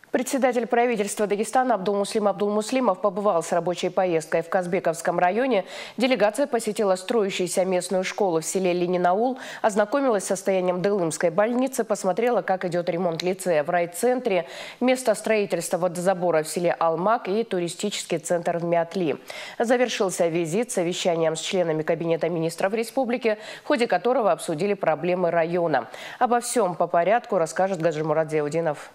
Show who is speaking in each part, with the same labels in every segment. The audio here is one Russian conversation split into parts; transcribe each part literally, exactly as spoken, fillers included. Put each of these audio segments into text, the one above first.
Speaker 1: Председатель правительства Дагестана Абдулмуслим Абдулмуслимов побывал с рабочей поездкой в Казбековском районе. Делегация посетила строящуюся местную школу в селе Ленин-Аул, ознакомилась с состоянием Дылымской больницы, посмотрела, как идет ремонт лицея в райцентре, место строительства водозабора в селе Алмак и туристический центр в Мятли. Завершился визит совещанием с членами Кабинета министров республики, в ходе которого обсудили проблемы района. Обо всем по порядку расскажет Гаджимурад Зиаудинов.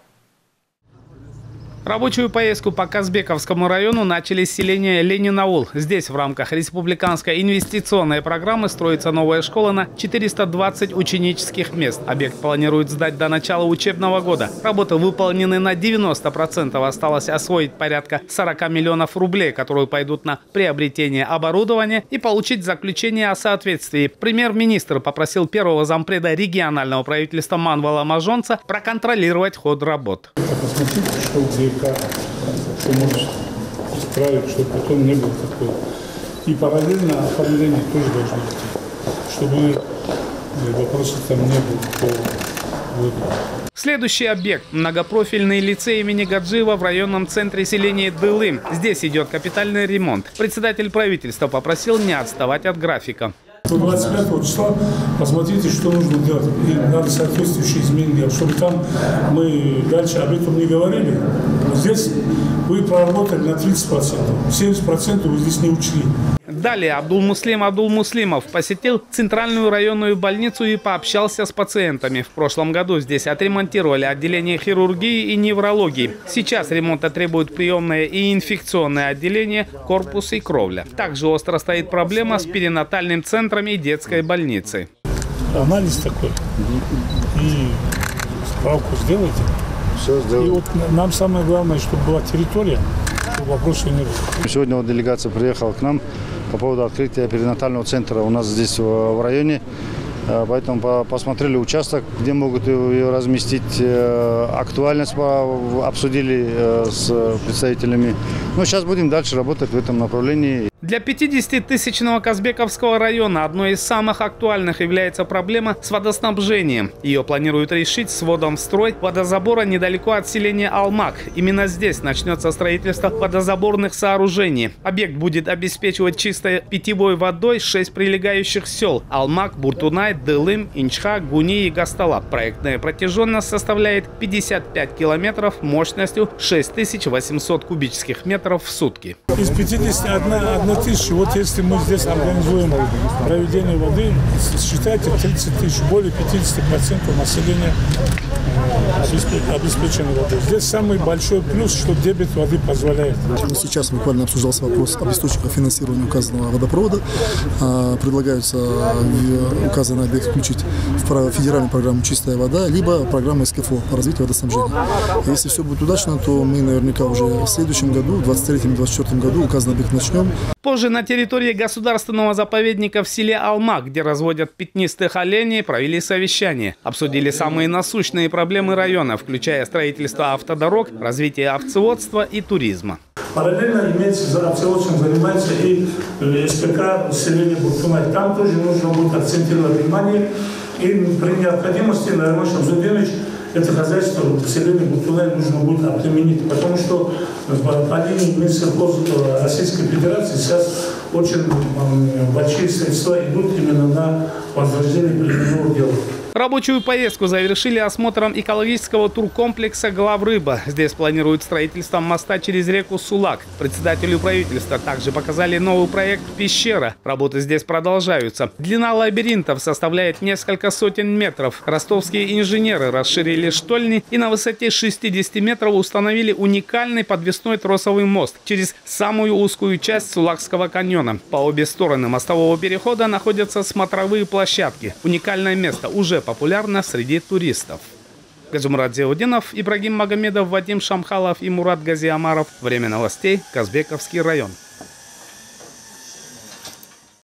Speaker 2: Рабочую поездку по Казбековскому району начали с селения Ленин-Аул. Здесь в рамках республиканской инвестиционной программы строится новая школа на четыреста двадцать ученических мест. Объект планируют сдать до начала учебного года. Работы выполнены на девяносто процентов. Осталось освоить порядка сорока миллионов рублей, которые пойдут на приобретение оборудования и получить заключение о соответствии. Премьер-министр попросил первого зампреда регионального правительства Манвала Мажонца проконтролировать ход работ.
Speaker 3: Посмотрите, что где как, что может исправить, чтобы потом не было такого. И параллельно оформление тоже должно быть, чтобы вопросов там не было по году.
Speaker 2: Следующий объект – многопрофильный лицей имени Гаджиева в районном центре селения Дылым. Здесь идет капитальный ремонт. Председатель правительства попросил не отставать от графика.
Speaker 3: двадцать пятого числа посмотрите, что нужно делать. И надо соответствующие изменения, чтобы там мы дальше об этом не говорили. Здесь вы проработали на тридцать процентов, семьдесят процентов вы здесь не учли.
Speaker 2: Далее Абдулмуслим Абдулмуслимов посетил центральную районную больницу и пообщался с пациентами. В прошлом году здесь отремонтировали отделение хирургии и неврологии. Сейчас ремонта требуют приемное и инфекционное отделение, корпус и кровля. Также остро стоит проблема с перинатальным центром и детской больницей.
Speaker 3: Анализ такой. И справку сделайте. Все сделаем. И вот нам самое главное, чтобы была территория, чтобы вопросов не было.
Speaker 4: Сегодня вот делегация приехала к нам по поводу открытия перинатального центра у нас здесь в районе. Поэтому посмотрели участок, где могут ее разместить. Актуальность обсудили с представителями. Но сейчас будем дальше работать в этом направлении.
Speaker 2: Для пятидесятитысячного Казбековского района одной из самых актуальных является проблема с водоснабжением. Ее планируют решить с вводом в строй водозабора недалеко от селения Алмак. Именно здесь начнется строительство водозаборных сооружений. Объект будет обеспечивать чистой питьевой водой шесть прилегающих сел – Алмак, Буртунай, Дылым, Инчха, Гуни и Гастала. Проектная протяженность составляет пятьдесят пять километров мощностью шесть тысяч восемьсот кубических метров в сутки.
Speaker 3: Из пятидесяти одной тысячи, вот если мы здесь организуем проведение воды, считайте тридцать тысяч, более пятидесяти процентов населения обеспечено водой. Здесь самый большой плюс, что дебет воды позволяет.
Speaker 5: Сейчас буквально обсуждался вопрос об источниках финансирования указанного водопровода. Предлагается указанный объект включить в федеральную программу «Чистая вода», либо программу СКФО по развитию водоснабжения. Если все будет удачно, то мы наверняка уже в следующем году, в двадцать третьем — двадцать четвёртом году, указанный объект начнем.
Speaker 2: Позже на территории государственного заповедника в селе Алмак, где разводят пятнистых оленей, провели совещание. Обсудили самые насущные проблемы района, включая строительство автодорог, развитие овцеводства и туризма.
Speaker 3: Параллельно имеется за овцеводством занимается и СПК селения Буртунай. Там тоже нужно будет акцентировать внимание. И при необходимости, наверное, Шамзудинович, это хозяйство селения Буртунай нужно будет обременить, потому что по линии Минсельхоз Российской Федерации сейчас очень большие средства идут именно на возрождение племенного дела.
Speaker 2: Рабочую поездку завершили осмотром экологического туркомплекса «Главрыба». Здесь планируют строительство моста через реку Сулак. Председателю правительства также показали новый проект «Пещера». Работы здесь продолжаются. Длина лабиринтов составляет несколько сотен метров. Ростовские инженеры расширили штольни и на высоте шестидесяти метров установили уникальный подвесной тросовый мост через самую узкую часть Сулакского каньона. По обе стороны мостового перехода находятся смотровые площадки. Уникальное место уже популярна среди туристов. Гаджимурад Зиаудинов, Ибрагим Магомедов, Вадим Шамхалов и Мурат Газиамаров. Время новостей. Казбековский район.